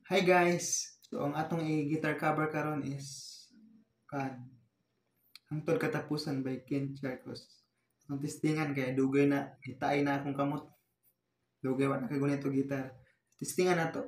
Hi guys! So ang atong i-guitar cover karon is Hangtod Katapusan by Ken Charcos. Ang testingan kay dugay na hitay na akong kamot. Dugay wa na kay gunito gitar. Testingan nato.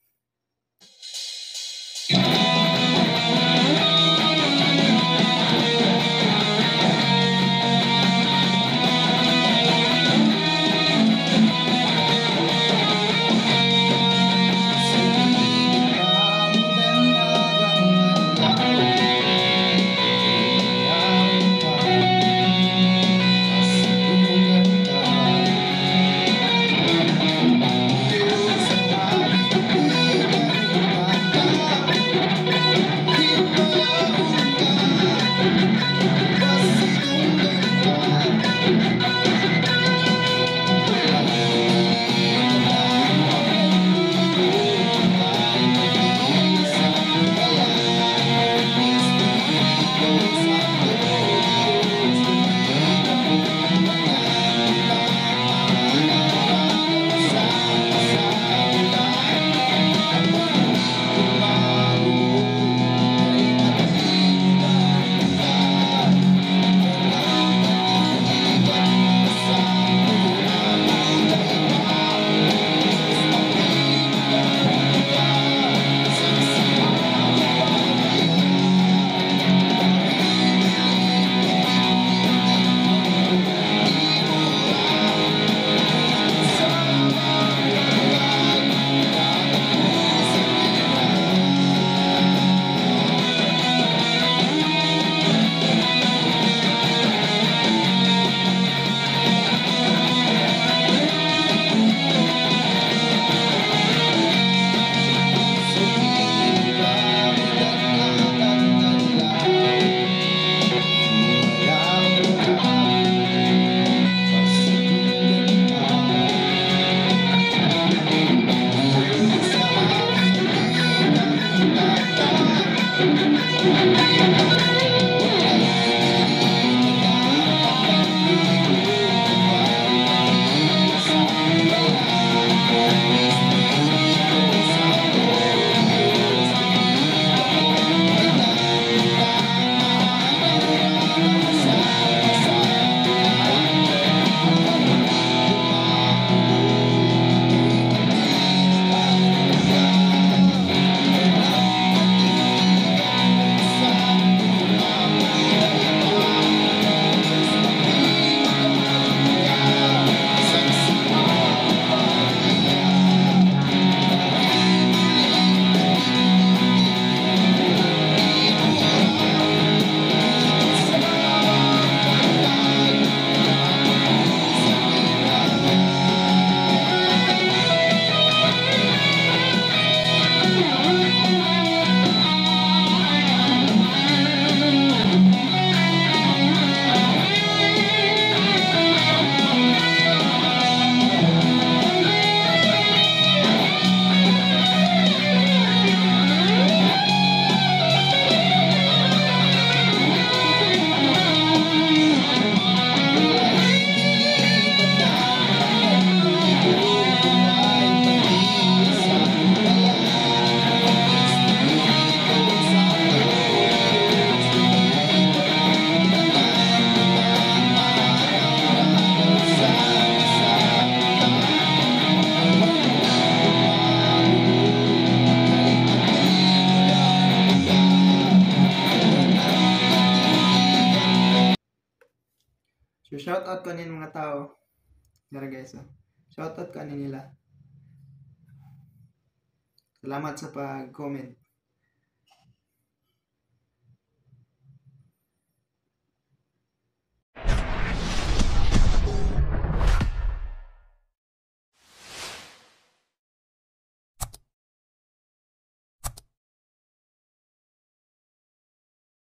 So shout out ko nin mga tao. Dara guys. Shout out ko nila. Salamat sa pag-comment.